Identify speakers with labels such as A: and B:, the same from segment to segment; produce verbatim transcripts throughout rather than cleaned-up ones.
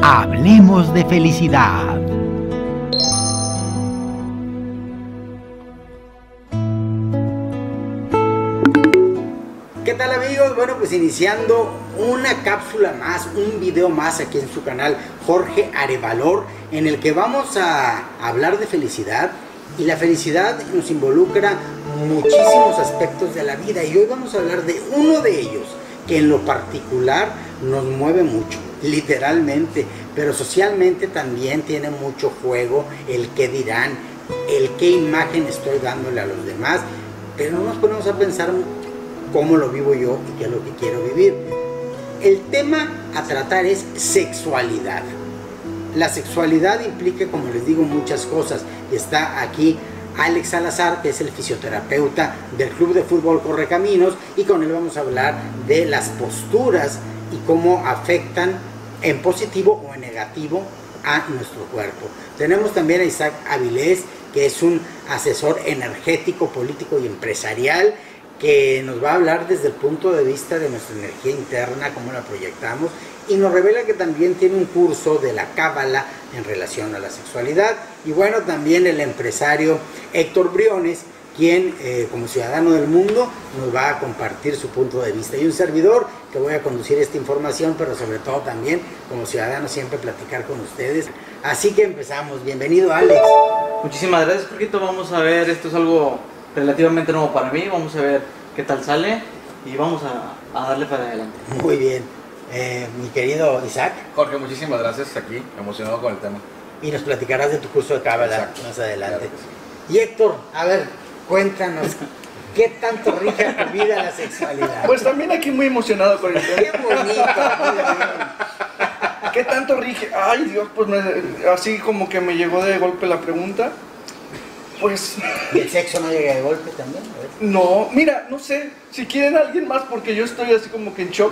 A: Hablemos de felicidad.
B: ¿Qué tal, amigos? Bueno, pues iniciando una cápsula más, un video más aquí en su canal Jorge Arevalor, en el que vamos a hablar de felicidad. Y la felicidad nos involucra muchísimos aspectos de la vida, y hoy vamos a hablar de uno de ellos que en lo particular nos mueve mucho, literalmente, pero socialmente también tiene mucho juego el qué dirán, el qué imagen estoy dándole a los demás, pero no nos ponemos a pensar cómo lo vivo yo y qué es lo que quiero vivir. El tema a tratar es sexualidad. La sexualidad implica, como les digo, muchas cosas. Está aquí Alex Salazar, que es el fisioterapeuta del Club de Fútbol Correcaminos, y con él vamos a hablar de las posturas y cómo afectan en positivo o en negativo a nuestro cuerpo. Tenemos también a Isaac Avilés, que es un asesor energético, político y empresarial, que nos va a hablar desde el punto de vista de nuestra energía interna, cómo la proyectamos, y nos revela que también tiene un curso de la cábala en relación a la sexualidad. Y bueno, también el empresario Héctor Briones, quien eh, como ciudadano del mundo nos va a compartir su punto de vista, y un servidor que voy a conducir esta información, pero sobre todo también como ciudadano siempre platicar con ustedes. Así que empezamos. Bienvenido, Alex.
C: Muchísimas gracias, Jorgito. Vamos a ver, esto es algo relativamente nuevo para mí, vamos a ver qué tal sale y vamos a, a darle para adelante.
B: Muy bien. Eh, mi querido Isaac.
D: Jorge, muchísimas gracias, aquí, emocionado con el tema.
B: Y nos platicarás de tu curso de cábala más adelante. Claro sí. Y Héctor, a ver, cuéntanos, ¿qué tanto rige a tu vida la sexualidad?
E: Pues también aquí muy emocionado con el tema.
B: Qué bonito.
E: ¿Qué tanto rige? Ay, Dios, pues me, así como que me llegó de golpe la pregunta. Pues...
B: ¿Y el sexo no llega de golpe también?
E: No, mira, no sé, si quieren a alguien más, porque yo estoy así como que en shock.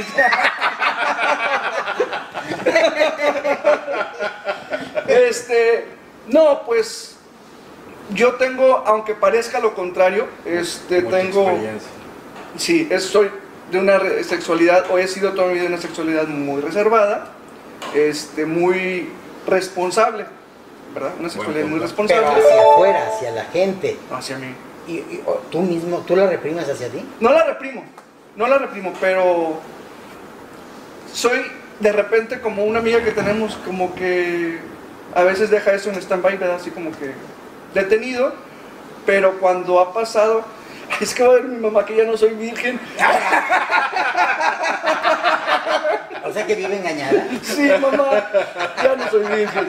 E: Este, no, pues yo tengo, aunque parezca lo contrario, este,
D: Mucha
E: tengo,
D: experiencia.
E: sí, es, soy de una sexualidad, o he sido toda mi vida de una sexualidad muy reservada, este, muy responsable, ¿verdad? Una sexualidad muy responsable.
B: Pero hacia afuera, hacia la gente.
E: Hacia mí.
B: ¿Y, y o, tú mismo, tú la reprimes hacia ti?
E: No la reprimo, no la reprimo, pero soy de repente como una amiga que tenemos, como que a veces deja eso en stand-by, ¿verdad? Así como que detenido, pero cuando ha pasado, es que va a ver mi mamá que ya no soy virgen.
B: O sea que vive engañada.
E: Sí, mamá, ya no soy virgen.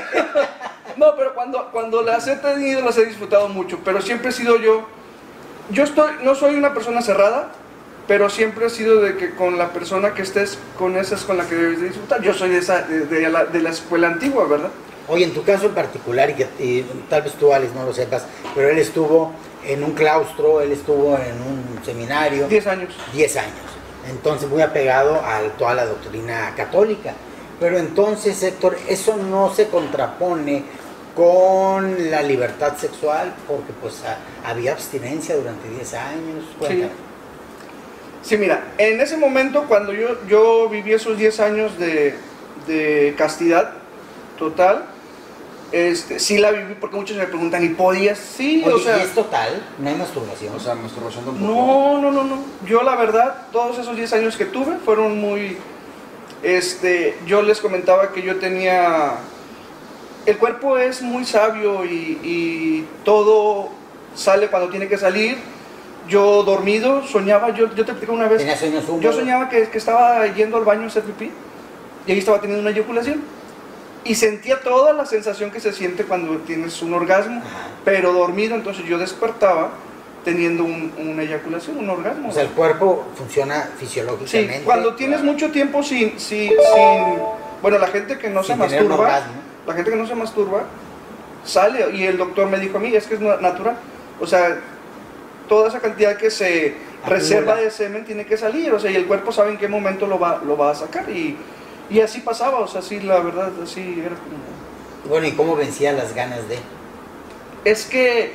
E: No, pero cuando, cuando las he tenido, las he disfrutado mucho, pero siempre he sido yo, yo estoy, no soy una persona cerrada, pero siempre he sido de que con la persona que estés, con esa es con la que debes de disfrutar. Yo soy de, esa, de, de, la, de la escuela antigua, ¿verdad?
B: Oye, en tu caso en particular, y, que, y tal vez tú, Alex, no lo sepas, pero él estuvo en un claustro, él estuvo en un seminario.
E: Diez años.
B: Diez años. Entonces muy apegado a toda la doctrina católica. Pero entonces, Héctor, eso no se contrapone con la libertad sexual, porque pues a, había abstinencia durante diez años. Cuéntame.
E: Sí. Sí, mira, en ese momento cuando yo, yo viví esos diez años de, de castidad total, este, sí la viví, porque muchos me preguntan, ¿y podías? Sí,
B: Oye,
E: o sea...
B: ¿y es total? ¿No hay masturbación?
D: O sea, masturbación tampoco.
E: No, no, no, no. Yo la verdad, todos esos diez años que tuve fueron muy... Este, yo les comentaba que yo tenía... El cuerpo es muy sabio y, y todo sale cuando tiene que salir. Yo dormido, soñaba, yo, yo te explico una vez,
B: ¿Tenías sueños húmedos?
E: yo soñaba que, que estaba yendo al baño a hacer pipí y ahí estaba teniendo una eyaculación y sentía toda la sensación que se siente cuando tienes un orgasmo. Ajá. Pero dormido, entonces yo despertaba teniendo un, una eyaculación, un orgasmo.
B: O sea, el cuerpo funciona fisiológicamente.
E: Sí, cuando tienes claro. mucho tiempo sin, sin, sin, bueno, la gente que no
B: sin
E: se masturba, la gente que no se masturba, sale, y el doctor me dijo a mí, es que es natural, o sea, toda esa cantidad que se Acumula. reserva de semen tiene que salir, o sea, y el cuerpo sabe en qué momento lo va, lo va a sacar, y, y así pasaba, o sea, sí, la verdad, así era como...
B: Bueno, ¿y cómo vencía las ganas de...?
E: Es que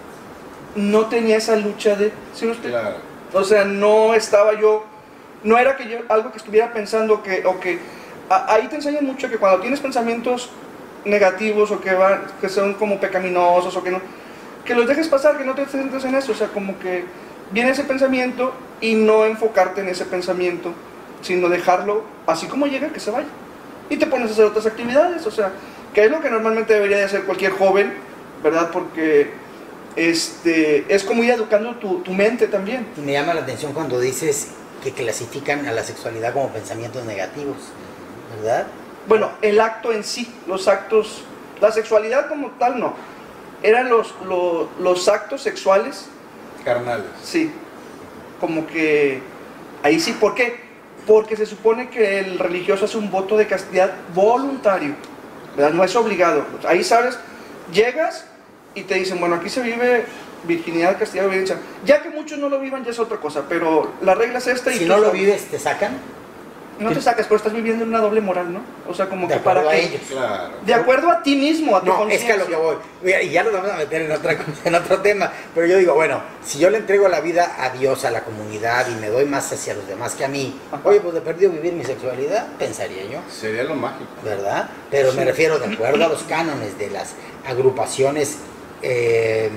E: no tenía esa lucha de... ¿sí usted?
D: Claro.
E: O sea, no estaba yo... No era que yo algo que estuviera pensando que, o que a- ahí te enseñan mucho que cuando tienes pensamientos negativos o que, van, que son como pecaminosos o que no, que los dejes pasar, que no te centres en eso, o sea, como que viene ese pensamiento y no enfocarte en ese pensamiento, sino dejarlo así como llega, que se vaya. Y te pones a hacer otras actividades, o sea, que es lo que normalmente debería de hacer cualquier joven, ¿verdad? Porque este, es como ir educando tu, tu mente también.
B: Y me llama la atención cuando dices que clasifican a la sexualidad como pensamientos negativos, ¿verdad?
E: Bueno, el acto en sí, los actos, la sexualidad como tal no, eran los, los, los actos sexuales,
D: Carnales.
E: sí, como que, ahí sí, ¿por qué? Porque se supone que el religioso hace un voto de castidad voluntario, ¿verdad? No es obligado, ahí sabes, llegas y te dicen, bueno, aquí se vive virginidad, castidad, obediencia, ya que muchos no lo vivan ya es otra cosa, pero la regla es esta y
B: Si
E: tú
B: no lo
E: sabes.
B: vives, ¿te sacan?
E: No te sacas, pero estás viviendo en una doble moral, ¿no? O sea, como
B: De
E: que para
B: acuerdo a
E: que...
B: ellos.
D: Claro.
E: De acuerdo a ti mismo, a tu
B: No, es que a
E: conciencia.
B: lo que voy. Mira, y ya nos vamos a meter en, otra, en otro tema. Pero yo digo, bueno, si yo le entrego la vida a Dios, a la comunidad, y me doy más hacia los demás que a mí,
E: Ajá.
B: oye, pues de perdido vivir mi sexualidad, pensaría yo,
D: Sería lo mágico.
B: ¿verdad? Pero
E: Sí.
B: me refiero, de acuerdo a los cánones de las agrupaciones eh,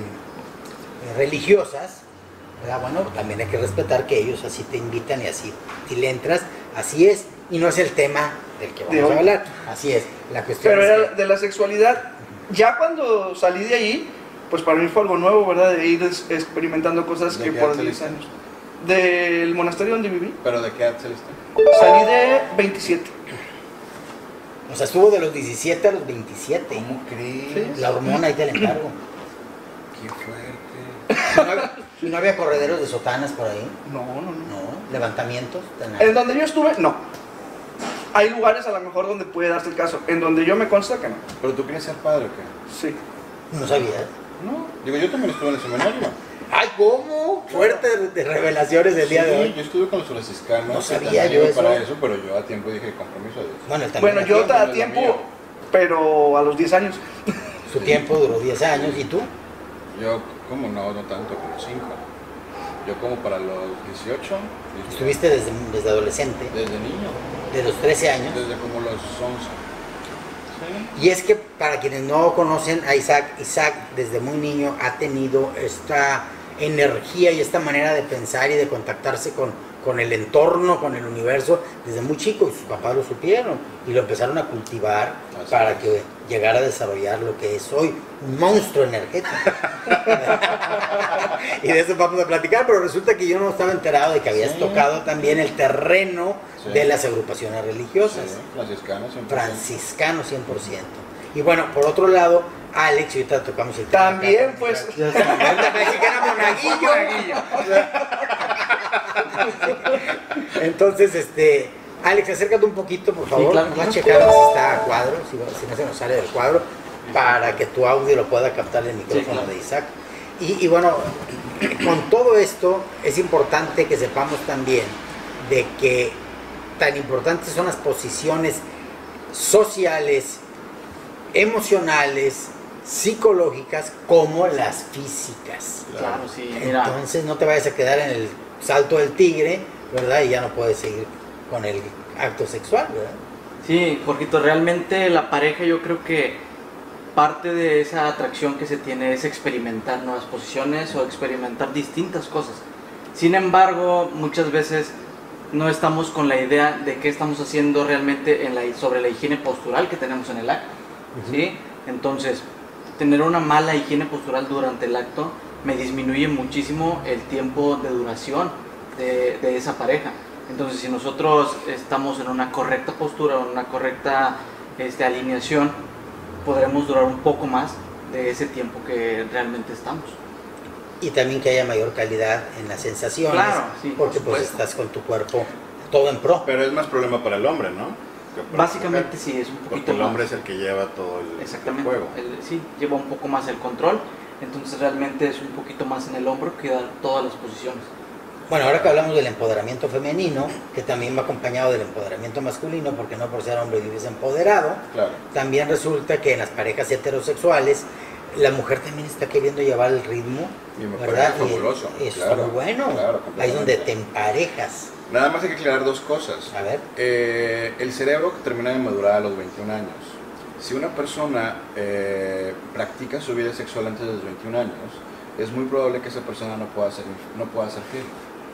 B: religiosas, ¿verdad? Bueno, también hay que respetar que ellos así te invitan y así si le entras, así es. Y no es el tema del que
E: De
B: vamos
E: hoy.
B: a hablar. Así es. La cuestión
E: Pero
B: es
E: era
B: que-
E: de la sexualidad. Ya cuando salí de ahí, pues para mí fue algo nuevo, ¿verdad? De ir es- experimentando cosas
D: ¿De
E: que
D: qué
E: por
D: edad
E: diez
D: saliste?
E: años. Del monasterio donde viví,
D: ¿Pero de qué edad saliste?
E: salí de veintisiete.
B: O sea, estuvo de los diecisiete a los veintisiete.
D: ¿Cómo crees?
E: Sí.
B: La hormona, ahí te la encargo.
D: Qué fuerte.
B: ¿Y no había, y no había correderos de sotanas por ahí?
E: No, no, no.
B: No. ¿Levantamientos? De nada.
E: En donde yo estuve, no. Hay lugares a lo mejor donde puede darse el caso. En donde yo me consta que no.
D: ¿Pero tú querías ser padre o qué?
E: Sí.
B: No sabía.
D: No. Digo, yo también estuve en el seminario.
B: ¡Ay, cómo! Fuertes de revelaciones del día de
D: Sí,
B: hoy.
D: yo estuve con los franciscanos.
B: No
D: que
B: sabía
D: también
B: yo
D: iba para
B: eso.
D: eso, pero yo a tiempo dije compromiso a Dios.
B: Bueno, él también
E: Bueno,
B: a
E: yo
B: tiempo.
E: a
D: no es lo
E: tiempo,
D: mío.
E: pero a los diez años.
B: Su tiempo duró diez años. ¿Y tú?
D: Yo, como no, no tanto, como cinco. Yo como para los dieciocho. dieciocho,
B: Estuviste desde, desde adolescente,
D: Desde niño.
B: de los trece años.
D: Desde como los once. Sí.
B: Y es que para quienes no conocen a Isaac, Isaac desde muy niño ha tenido esta energía y esta manera de pensar y de contactarse con, con el entorno, con el universo, desde muy chico, y sus papás lo supieron y lo empezaron a cultivar
D: Así
B: para
D: es.
B: que llegara a desarrollar lo que es hoy, un monstruo energético. Y de eso vamos a platicar, pero resulta que yo no estaba enterado de que habías
D: Sí.
B: tocado también el terreno
D: Sí.
B: de las agrupaciones religiosas.
D: Sí, franciscanos siempre.
B: Franciscano cien por ciento. Y bueno, por otro lado, Alex, y ahorita tocamos el tema.
E: También, pues.
C: Ya está.
B: La mexicana Monaguillo. Entonces, este, Alex, acércate un poquito, por favor.
C: claro,
B: Vamos a
C: claro.
B: checar si está a cuadro, si, si no se nos sale del cuadro, para que tu audio lo pueda captar el micrófono
C: claro.
B: de Isaac. Y, y bueno, con todo esto es importante que sepamos también de que tan importantes son las posiciones sociales, emocionales, psicológicas, como las físicas.
C: Claro, sí, mira.
B: Entonces no te vayas a quedar en el salto del tigre, ¿verdad? Y ya no puedes seguir con el acto sexual, ¿verdad?
C: Sí, Jorgito, realmente la pareja, yo creo que parte de esa atracción que se tiene es experimentar nuevas posiciones o experimentar distintas cosas. Sin embargo, muchas veces no estamos con la idea de qué estamos haciendo realmente en la, sobre la higiene postural que tenemos en el acto, ¿sí? Entonces, tener una mala higiene postural durante el acto me disminuye muchísimo el tiempo de duración de, de esa pareja. Entonces, si nosotros estamos en una correcta postura, en una correcta este, alineación, podremos durar un poco más de ese tiempo que realmente estamos.
B: Y también que haya mayor calidad en las sensaciones,
C: Claro, sí,
B: porque
C: por
B: pues
C: supuesto.
B: estás con tu cuerpo todo en pro.
D: Pero es más problema para el hombre, ¿no? Que para la
C: Básicamente
D: mujer.
C: sí, es un poquito
D: Porque el
C: más.
D: hombre es el que lleva todo el,
C: Exactamente,
D: el juego.
C: el- sí, lleva un poco más el control, entonces realmente es un poquito más en el hombro que dar todas las posiciones.
B: Bueno, ahora que hablamos del empoderamiento femenino, que también va acompañado del empoderamiento masculino, porque no por ser hombre vives empoderado,
D: Claro.
B: también resulta que en las parejas heterosexuales la mujer también está queriendo llevar el ritmo,
D: Y me
B: ¿verdad?
D: parece fabuloso,
B: Y eso
D: claro,
B: está muy bueno.
D: claro,
B: Ahí es donde
D: completamente.
B: te emparejas.
D: Nada más hay que aclarar dos cosas.
B: A ver.
D: Eh, el cerebro termina de madurar a los veintiún años. Si una persona eh, practica su vida sexual antes de los veintiún años, es muy probable que esa persona no pueda ser, no pueda ser fiel.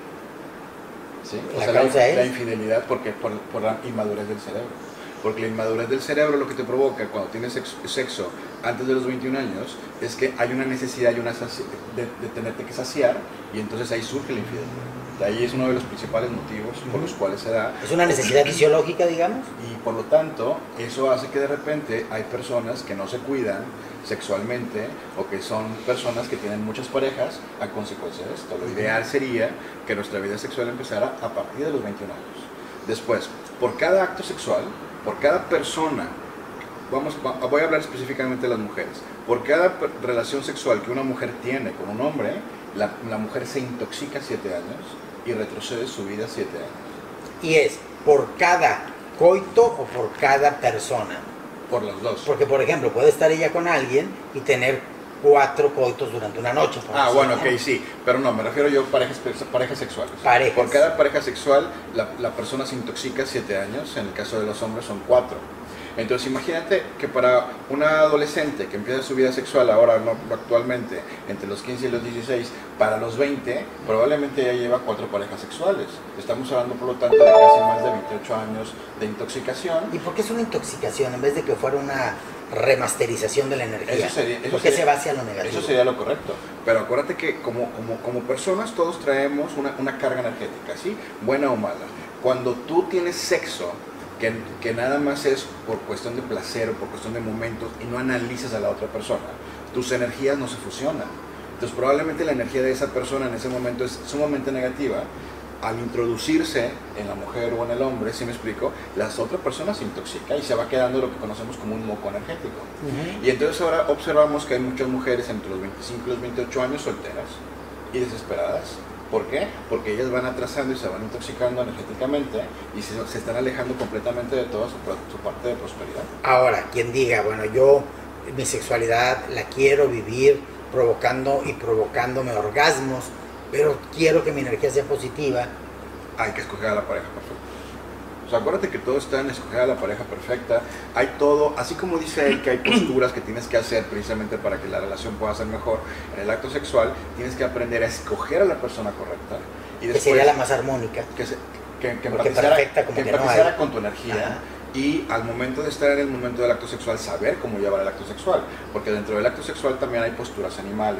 D: ¿Sí? O
B: ¿La
D: sea,
B: causa
D: la,
B: es?
D: la infidelidad porque, por, por la inmadurez del cerebro. Porque la inmadurez del cerebro lo que te provoca cuando tienes sexo, sexo antes de los veintiún años es que hay una necesidad y una saci- de, de tenerte que saciar, y entonces ahí surge la infidelidad. De ahí es uno de los principales motivos por los cuales se da.
B: ¿Es una necesidad fisiológica, digamos?
D: Y por lo tanto, eso hace que de repente hay personas que no se cuidan sexualmente, o que son personas que tienen muchas parejas a consecuencia de esto. Lo ideal sería que nuestra vida sexual empezara a partir de los veintiún años. Después, por cada acto sexual, por cada persona, vamos, voy a hablar específicamente de las mujeres, por cada relación sexual que una mujer tiene con un hombre, la, la mujer se intoxica siete años y retrocede su vida siete años.
B: Y es por cada coito o por cada persona.
D: Por los dos.
B: Porque, por ejemplo, puede estar ella con alguien y tener cuatro coitos durante una noche. por
D: Ah,
B: así
D: bueno,
B: decirlo.
D: ok, sí, pero no, me refiero yo a parejas, parejas sexuales.
B: Parejas.
D: Por cada pareja sexual, la, la persona se intoxica siete años, en el caso de los hombres son cuatro. Entonces imagínate que para una adolescente que empieza su vida sexual ahora, no actualmente, entre los quince y los dieciséis, para los veinte, probablemente ya lleva cuatro parejas sexuales. Estamos hablando, por lo tanto, de casi más de veintiocho años de intoxicación.
B: ¿Y por qué es una intoxicación en vez de que fuera una remasterización de la energía?
D: Eso sería, eso
B: ¿Por qué
D: sería-
B: se va hacia lo negativo?
D: Eso sería lo correcto. Pero acuérdate que como, como, como personas todos traemos una, una carga energética, ¿sí? Buena o mala. Cuando tú tienes sexo, que, que nada más es por cuestión de placer o por cuestión de momentos y no analizas a la otra persona, tus energías no se fusionan. Entonces probablemente la energía de esa persona en ese momento es sumamente negativa. Al introducirse en la mujer o en el hombre, si me explico, la otra persona se intoxica y se va quedando lo que conocemos como un moco energético.
B: Ujú.
D: Y entonces ahora observamos que hay muchas mujeres entre los veinticinco y los veintiocho años solteras y desesperadas. ¿Por qué? Porque ellas van atrasando y se van intoxicando energéticamente y se, se están alejando completamente de toda su, su parte de prosperidad.
B: Ahora, quien diga, bueno, yo mi sexualidad la quiero vivir provocando y provocándome orgasmos, pero quiero que mi energía sea positiva.
D: Hay que escoger a la pareja perfecta. O sea, acuérdate que todo está en escoger a la pareja perfecta. Hay todo, así como dice él que hay posturas que tienes que hacer precisamente para que la relación pueda ser mejor. En el acto sexual tienes que aprender a escoger a la persona correcta. Y
B: Que
D: después,
B: sería la más armónica.
D: que, se, que, que
B: Porque
D: empatizara,
B: perfecta como
D: que
B: que no
D: empatizara
B: hay.
D: con tu energía.
B: Ajá.
D: Y al momento de estar en el momento del acto sexual, saber cómo llevar el acto sexual. Porque dentro del acto sexual también hay posturas animales.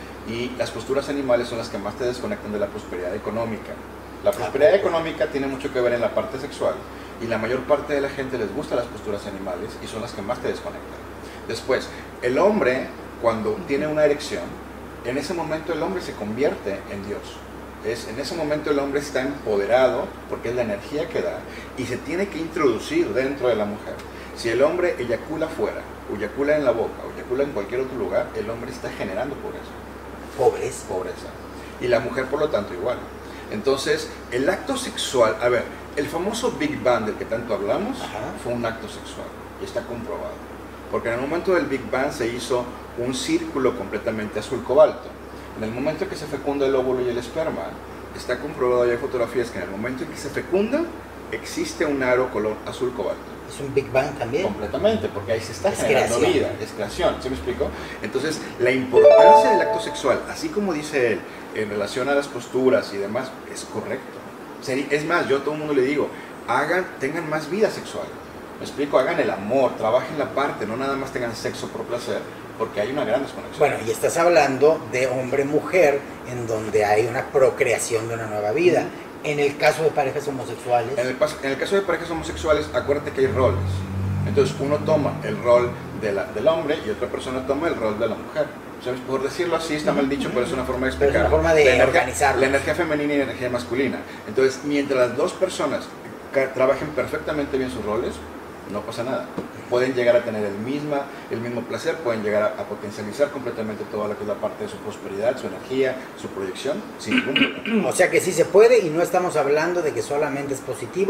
D: Y las posturas animales son las que más te desconectan de la prosperidad económica. La prosperidad económica tiene mucho que ver en la parte sexual. Y la mayor parte de la gente les gusta las posturas animales y son las que más te desconectan. Después, el hombre, cuando tiene una erección, en ese momento el hombre se convierte en Dios. Es, en ese momento el hombre está empoderado porque es la energía que da y se tiene que introducir dentro de la mujer. Si el hombre eyacula fuera, o eyacula en la boca, o eyacula en cualquier otro lugar, el hombre está generando pobreza.
B: Pobres.
D: Pobreza. Y la mujer, por lo tanto, igual. Entonces, el acto sexual, a ver, el famoso Big Bang del que tanto hablamos,
B: Ajá.
D: fue un acto sexual y está comprobado. Porque en el momento del Big Bang se hizo un círculo completamente azul cobalto. En el momento que se fecunda el óvulo y el esperma, está comprobado, y hay fotografías que en el momento en que se fecunda, existe un aro color azul cobalto.
B: Es un Big Bang también.
D: Completamente, porque ahí se está
B: Es
D: generando
B: creación.
D: vida, es creación, ¿sí me explico? Entonces, la importancia del acto sexual, así como dice él, en relación a las posturas y demás, es correcto. Seri- Es más, yo a todo el mundo le digo, hagan, tengan más vida sexual. Me explico, hagan el amor, trabajen la parte, no nada más tengan sexo por placer, porque hay una gran desconexión.
B: Bueno, y estás hablando de hombre-mujer, en donde hay una procreación de una nueva vida. En el caso de parejas homosexuales,
D: En el, pas- en el caso de parejas homosexuales, acuérdate que hay roles. Entonces uno toma el rol de la- del hombre y otra persona toma el rol de la mujer. O sea, por decirlo así, está mal dicho, pero es una forma de
B: Pero es
D: explicar.
B: una forma de
D: la energía,
B: organizarlo.
D: la energía femenina y la energía masculina. Entonces, mientras las dos personas ca- trabajen perfectamente bien sus roles, no pasa nada. Pueden llegar a tener el, misma, el mismo placer, pueden llegar a, a potencializar completamente toda lo que es la parte de su prosperidad, su energía, su proyección, sin ningún problema.
B: o sea que sí se puede, y no estamos hablando de que solamente es positivo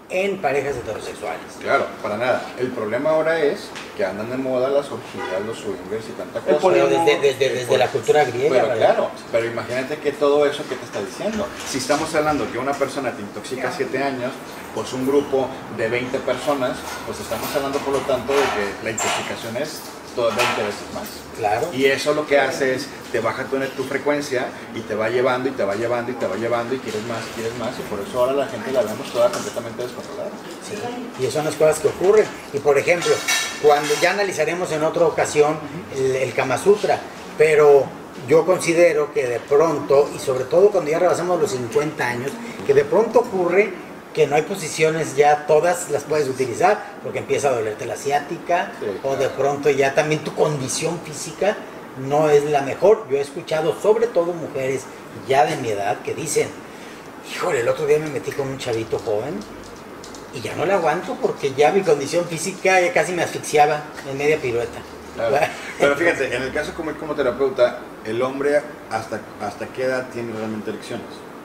B: en parejas heterosexuales.
D: Claro, para nada. El problema ahora es que andan de moda las orgías, los swingers y tanta
E: El
D: cosa.
B: Pero desde, desde, desde la cultura griega,
D: Pero
B: ¿verdad?
D: claro, pero imagínate que todo eso que te está diciendo. Si estamos hablando que una persona te intoxica siete años, pues un grupo de veinte personas, pues estamos hablando por lo tanto de que la intoxicación es todo veinte veces más.
B: Claro.
D: Y eso lo que hace es, te baja tu, tu frecuencia y te va llevando y te va llevando y te va llevando y quieres más y quieres más y por eso ahora la gente la vemos toda completamente descontrolada.
B: Sí, y eso son las cosas que ocurren. Y por ejemplo, cuando ya analizaremos en otra ocasión el, el Kama Sutra, pero yo considero que de pronto, y sobre todo cuando ya rebasamos los cincuenta años, que de pronto ocurre que no hay posiciones ya todas las puedes utilizar, porque empieza a dolerte la ciática,
D: Sí,
B: o de
D: claro.
B: pronto ya también tu condición física no es la mejor. Yo he escuchado sobre todo mujeres ya de mi edad que dicen, híjole, el otro día me metí con un chavito joven y ya no le aguanto porque ya mi condición física ya casi me asfixiaba en media pirueta.
D: Claro. Pero fíjate, en el caso como, como terapeuta, el hombre hasta, hasta qué edad tiene realmente elecciones.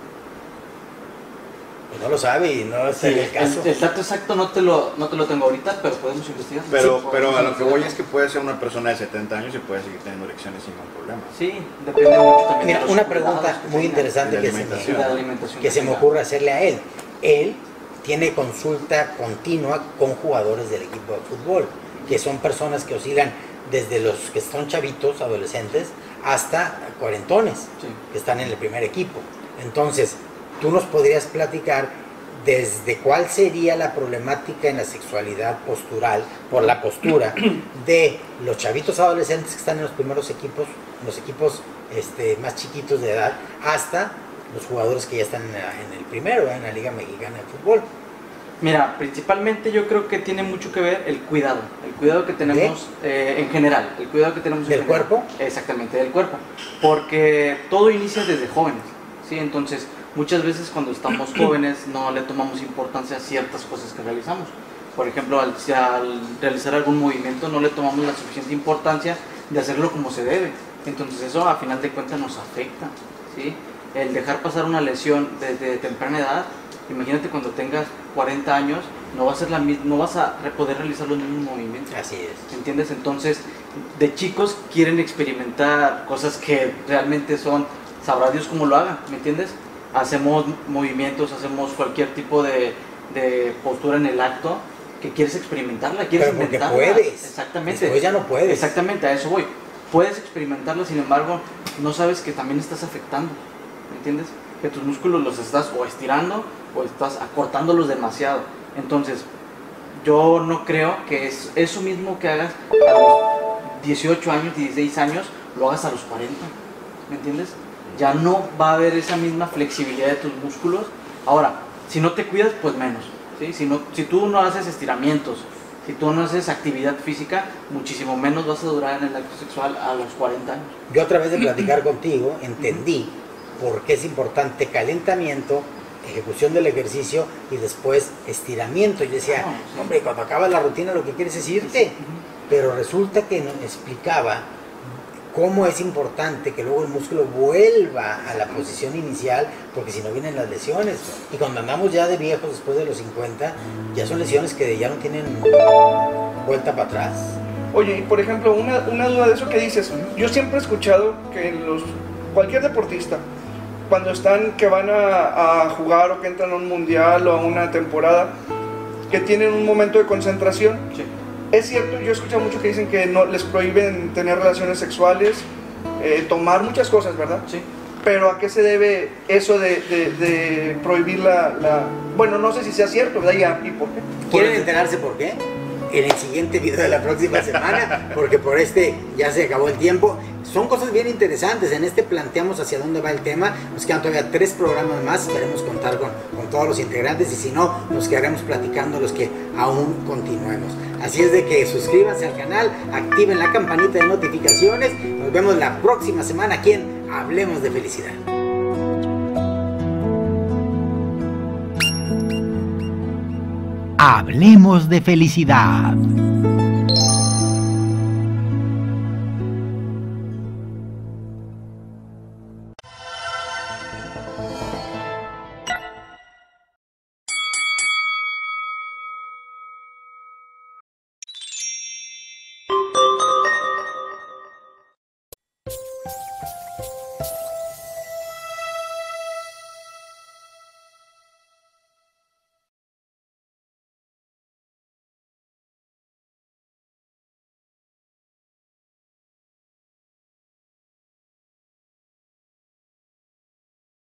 B: Pues no lo sabe y no es
C: Sí,
B: el caso.
C: el, el dato exacto no te, lo, no te lo tengo ahorita, pero podemos investigar.
D: Pero,
C: Sí,
D: pero
C: podemos
D: a lo que voy
C: investigar.
D: es que puede ser una persona de setenta años y puede seguir teniendo elecciones sin ningún problema.
C: Sí, depende mucho también
B: Mira,
C: de los
B: una
C: cuidados
B: pregunta
C: que
B: muy
C: tenga.
B: interesante
D: Y la
B: que se,
D: alimentación.
C: Y la
B: me,
C: alimentación
B: que se me
C: tenga.
B: ocurre hacerle a él. Él tiene consulta continua con jugadores del equipo de fútbol, que son personas que oscilan desde los que son chavitos, adolescentes, hasta cuarentones,
C: Sí.
B: que están en el primer equipo. Entonces, tú nos podrías platicar desde cuál sería la problemática en la sexualidad postural, por la postura de los chavitos adolescentes que están en los primeros equipos, en los equipos este, más chiquitos de edad, hasta los jugadores que ya están en, la- en el primero, ¿eh? En la Liga Mexicana de Fútbol.
C: Mira, principalmente yo creo que tiene mucho que ver el cuidado, el cuidado que tenemos eh, en general, el cuidado que tenemos en
B: ¿Del
C: general.
B: cuerpo?
C: Exactamente, del cuerpo, porque todo inicia desde jóvenes, ¿sí? Entonces, muchas veces cuando estamos jóvenes no le tomamos importancia a ciertas cosas que realizamos. Por ejemplo, al, al realizar algún movimiento no le tomamos la suficiente importancia de hacerlo como se debe. Entonces eso a final de cuentas nos afecta, ¿sí? El dejar pasar una lesión desde temprana edad, imagínate cuando tengas cuarenta años, no vas a, ser la, mis- no vas a re- poder realizar los mismos movimientos.
B: Así es.
C: ¿Entiendes? Entonces, de chicos quieren experimentar cosas que realmente son, sabrá Dios cómo lo hagan, ¿me entiendes? Hacemos movimientos, hacemos cualquier tipo de, de postura en el acto que quieres experimentarla, quieres
B: Pero porque
C: inventarla.
B: puedes.
C: Exactamente.
B: Después ya no puedes.
C: Exactamente, a eso voy. Puedes experimentarla, sin embargo, no sabes que también estás afectando, ¿me entiendes? Que tus músculos los estás o estirando o estás acortándolos demasiado. Entonces, yo no creo que es eso mismo que hagas a los dieciocho años, dieciséis años, lo hagas a los cuarenta, ¿me entiendes? Ya no va a haber esa misma flexibilidad de tus músculos. Ahora, si no te cuidas, pues menos, ¿sí? Si, no, si tú no haces estiramientos, si tú no haces actividad física, muchísimo menos vas a durar en el acto sexual a los cuarenta años.
B: Yo a través de platicar contigo entendí por qué es importante calentamiento, ejecución del ejercicio y después estiramiento. Yo decía,
C: Ah, sí.
B: hombre, cuando acaba la rutina lo que quieres es irte. Pero resulta que nos explicaba cómo es importante que luego el músculo vuelva a la posición inicial, porque si no vienen las lesiones. Y cuando andamos ya de viejos, después de los cincuenta, ya son lesiones que ya no tienen vuelta para atrás.
E: Oye, y por ejemplo, una, una duda de eso que dices, yo siempre he escuchado que los, cualquier deportista, cuando están, que van a, a jugar o que entran a un mundial o a una temporada, que tienen un momento de concentración.
C: Sí.
E: Es cierto, yo he escuchado mucho que dicen que no les prohíben tener relaciones sexuales, eh, tomar muchas cosas, ¿verdad?
C: Sí.
E: Pero ¿a qué se debe eso de, de, de prohibir la, la... Bueno, no sé si sea cierto, ¿verdad? ¿Y, a- y por qué?
B: ¿Quieren enterarse por qué? En el siguiente video de la próxima semana, porque por este ya se acabó el tiempo. Son cosas bien interesantes. En este planteamos hacia dónde va el tema. Nos quedan todavía tres programas más. Esperemos contar con, con todos los integrantes y si no, nos quedaremos platicando los que aún continuemos. Así es de que suscríbanse al canal, activen la campanita de notificaciones. Nos vemos la próxima semana aquí en Hablemos de Felicidad.
A: Hablemos de felicidad.